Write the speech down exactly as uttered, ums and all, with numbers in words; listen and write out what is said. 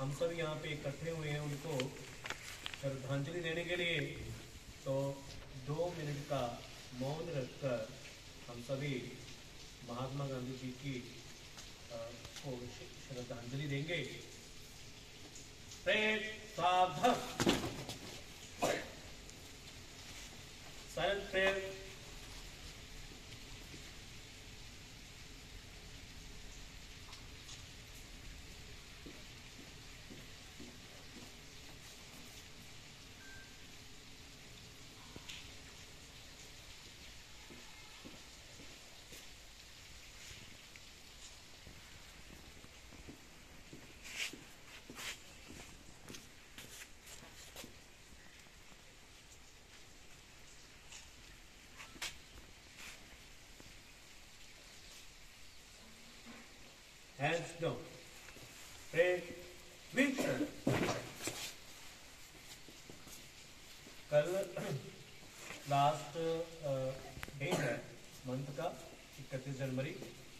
हम सब यहाँ पे इकट्ठे हुए हैं उनको श्रद्धांजलि देने के लिए। तो दो मिनट का मौन रखकर हम सभी महात्मा गांधी जी की को श्रद्धांजलि देंगे। प्रेम साधक silent prayer. Hands down. Pray with कल लास्ट डे है मंथ का इकतीस जनवरी।